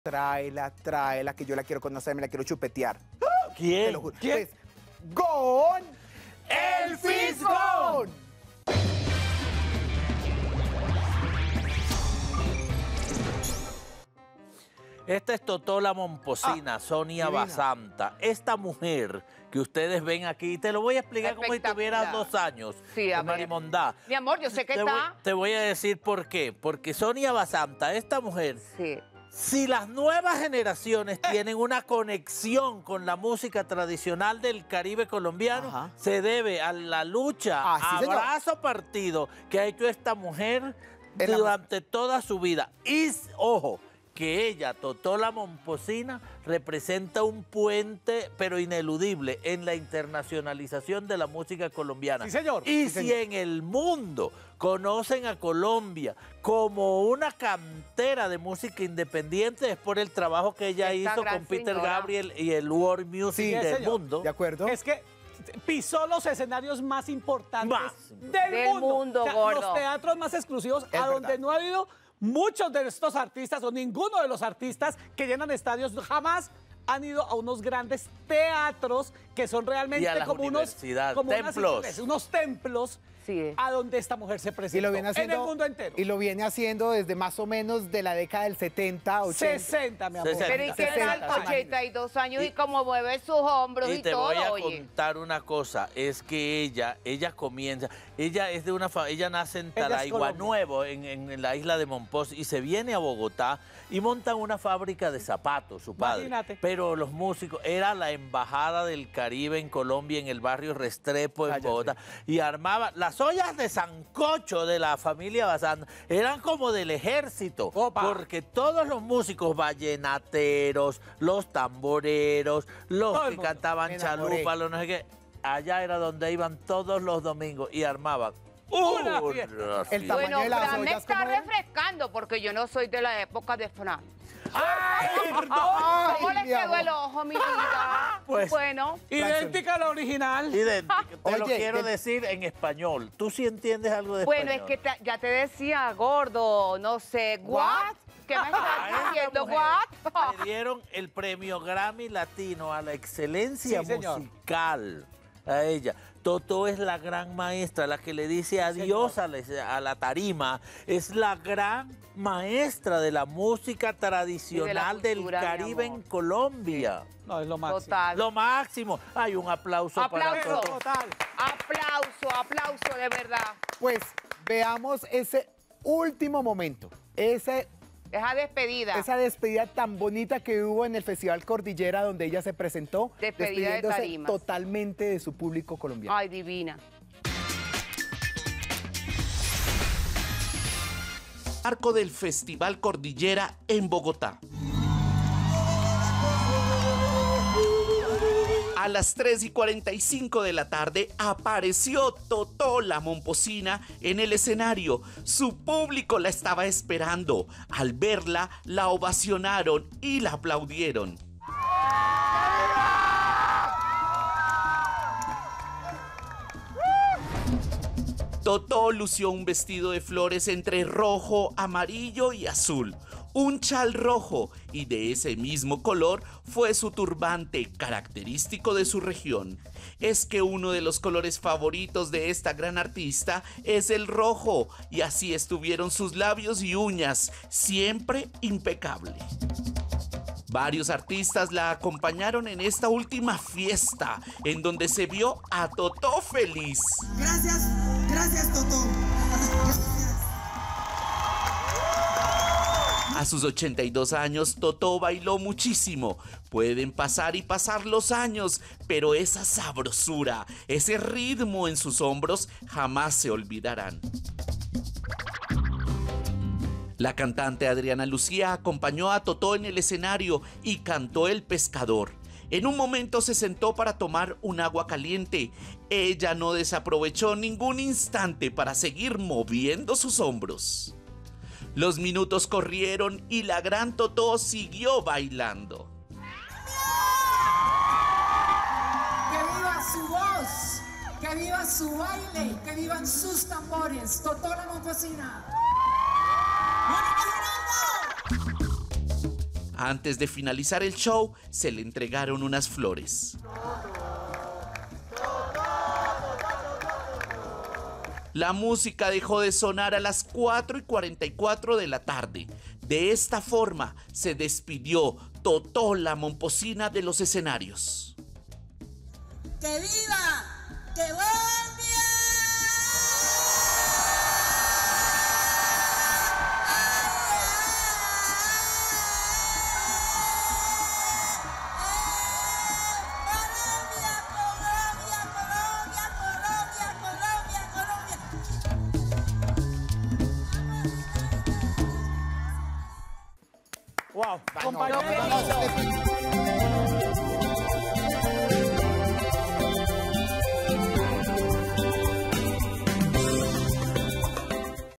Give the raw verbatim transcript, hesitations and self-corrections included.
Tráela, tráela, que yo la quiero conocer, me la quiero chupetear. ¿Quién? Te lo juro. ¿Quién? Pues, ¡Gon! ¡El Fisgón! Esta es Totó Momposina, Ah, Sonia divina. Basanta. Esta mujer que ustedes ven aquí, te lo voy a explicar como si tuvieras dos años. Sí, a de ver. Marimondá. Mi amor, yo sé que te está. Voy, te voy a decir por qué. Porque Sonia Basanta, esta mujer, Sí. si las nuevas generaciones tienen una conexión con la música tradicional del Caribe colombiano, Ajá. se debe a la lucha, Ah, sí, señor. abrazo partido que ha hecho esta mujer En la durante toda su vida. Y, ojo, que ella, Totó Momposina, representa un puente, pero ineludible, en la internacionalización de la música colombiana. Sí, señor. Y Sí, si señor. en el mundo conocen a Colombia como una cantera de música independiente, es por el trabajo que ella Esta hizo gran con Peter señora. Gabriel y el World Music Sí, del señor. mundo. ¿De acuerdo? Es que pisó los escenarios más importantes Más. del, Del mundo. mundo, O sea, gordo. los teatros más exclusivos, Es a donde verdad. no ha habido muchos de estos artistas o ninguno de los artistas que llenan estadios jamás han ido a unos grandes teatros que son realmente Y a las como unos universidades, como unas templos. iglesias, unos templos Sí. a donde esta mujer se presentó Y lo viene haciendo, en el mundo entero. Y lo viene haciendo desde más o menos de la década del setenta, ochenta. sesenta, mi amor. sesenta. Pero ¿y qué sesenta, tal? sí. ochenta y dos años y, Y- como mueve sus hombros y, Y te todo, voy a oye. contar una cosa, es que ella, ella comienza, ella es de una fa- ella nace en Ella es Talaigua Colombia. Nuevo, en, en- en la isla de Monpós, y se viene a Bogotá y montan una fábrica de zapatos, su padre. Imagínate. Pero los músicos, era la embajada del Caribe en Colombia, en el barrio Restrepo, en Cállate. Bogotá, y armaba, las ollas de sancocho de la familia Basanta eran como del ejército, Opa. porque todos los músicos vallenateros, los tamboreros, los Todo el que mundo. cantaban Me enamoré. chalupa, los no sé qué, allá era donde iban todos los domingos y armaban Una una fiesta. fiesta. El tamaño Bueno, de las Fran me ollas, está ¿cómo era? refrescando porque yo no soy de la época de Fran. ¡Ay, ¿Cómo mi le quedó amor! el ojo, mi vida? Pues- Bueno, Idéntica a la original. Idéntico. Te lo Oye, quiero que- decir en español. ¿Tú sí entiendes algo de bueno, es español? que te- ya te decía, gordo, no sé, ¿what? ¿Qué me Ah, estás esta diciendo, mujer what? Le dieron el premio Grammy Latino a la excelencia Sí, señor. musical a ella. Totó es la gran maestra, la que le dice adiós a la, a la tarima. Es la gran maestra de la música tradicional del cultura, mi Caribe en amor. Colombia. No, es lo máximo. Total. Lo máximo. Hay un aplauso, para Aplauso. Totó. Total. Aplauso, aplauso, de verdad. Pues veamos ese último momento, ese, Esa despedida. esa despedida tan bonita que hubo en el Festival Cordillera, donde ella se presentó, Despedida de despidiéndose tarimas. totalmente de su público colombiano. Ay, divina. Marco del Festival Cordillera en Bogotá. A las tres y cuarenta y cinco de la tarde apareció Totó Momposina en el escenario. Su público la estaba esperando. Al verla, la ovacionaron y la aplaudieron. Totó lució un vestido de flores entre rojo, amarillo y azul, un chal rojo, y de ese mismo color fue su turbante, característico de su región. Es que uno de los colores favoritos de esta gran artista es el rojo, y así estuvieron sus labios y uñas, siempre impecable. Varios artistas la acompañaron en esta última fiesta, en donde se vio a Totó feliz. Gracias, gracias Totó. A sus ochenta y dos años, Totó bailó muchísimo. Pueden pasar y pasar los años, pero esa sabrosura, ese ritmo en sus hombros jamás se olvidarán. La cantante Adriana Lucía acompañó a Totó en el escenario y cantó El Pescador. En un momento se sentó para tomar un agua caliente. Ella no desaprovechó ningún instante para seguir moviendo sus hombros. Los minutos corrieron y la gran Totó siguió bailando. Que viva su voz, que viva su baile, que vivan sus tambores. Totó Momposina. Antes de finalizar el show, se le entregaron unas flores. La música dejó de sonar a las cuatro y cuarenta y cuatro de la tarde. De esta forma se despidió Totó la Momposina de los escenarios. ¡Que viva! ¡Que Colombia! Wow, No, compañero. no, no, no, no,